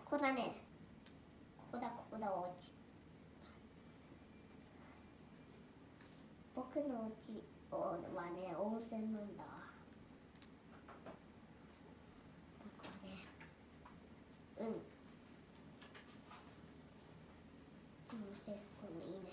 こだね。ここだお家。僕のお家はね、温泉なんだ。僕はね、温泉このいいね。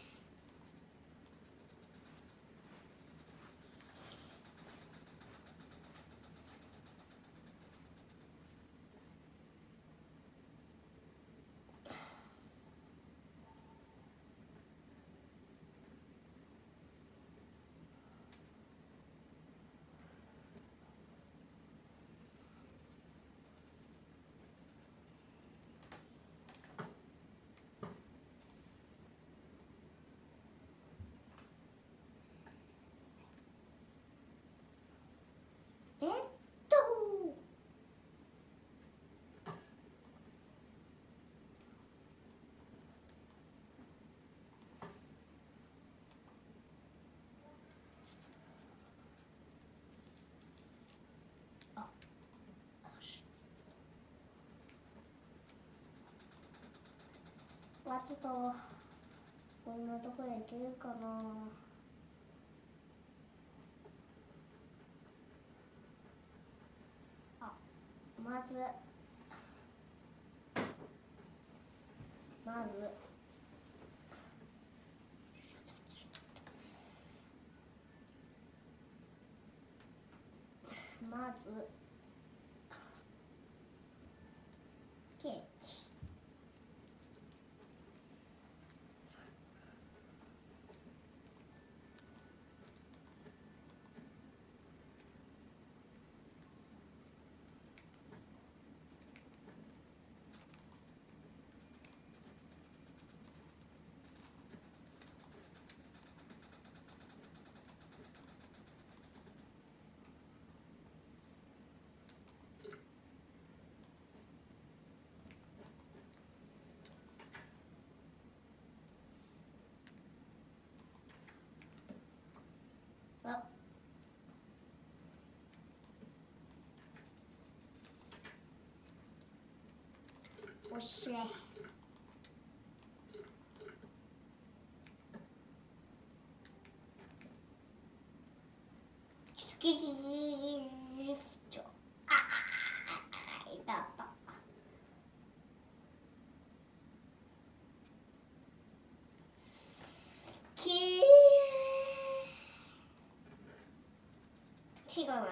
ちょっとこんなとこで行けるかな。まずケーキ。おしゃれ。いたった。手がない。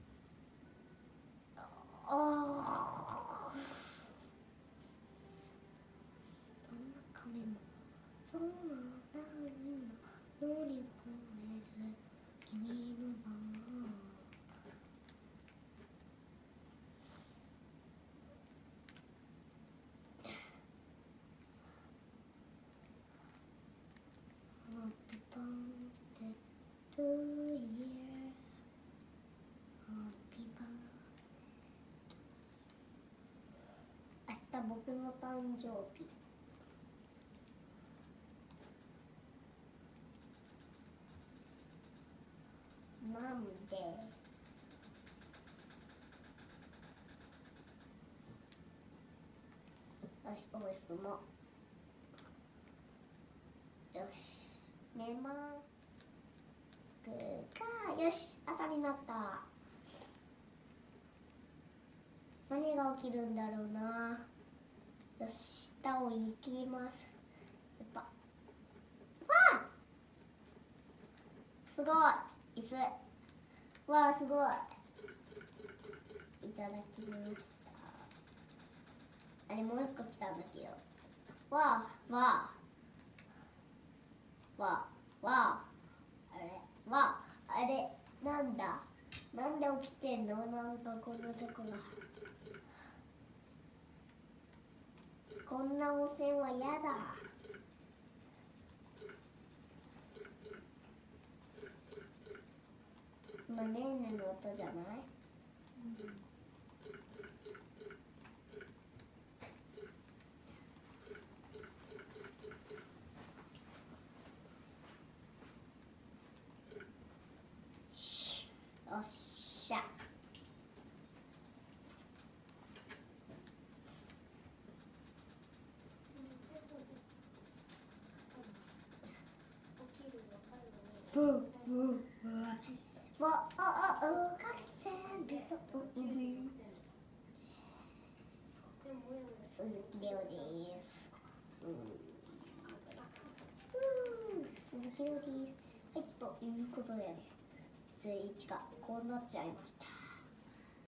その何の乗り越える君の番。Happy birthday to you. Happy birthday. 明日僕の誕生日。なんでよし、おやすも。よし、寝ますか。よし、朝になった。何が起きるんだろうな。よし、下を行きます。やっぱすごい椅子。わあ、すごい。いただきました。あれもう一個来たんだけど。わあわあわあわあ。あれなんだ。なんで起きてんの。なんかこんなとこが。こんな温泉は嫌だ。今ねーねの音じゃない。よっしゃ。 ふわかくせんびとうび鈴木亮です。鈴木亮です。はい、ということでね、11がこうなっちゃいました。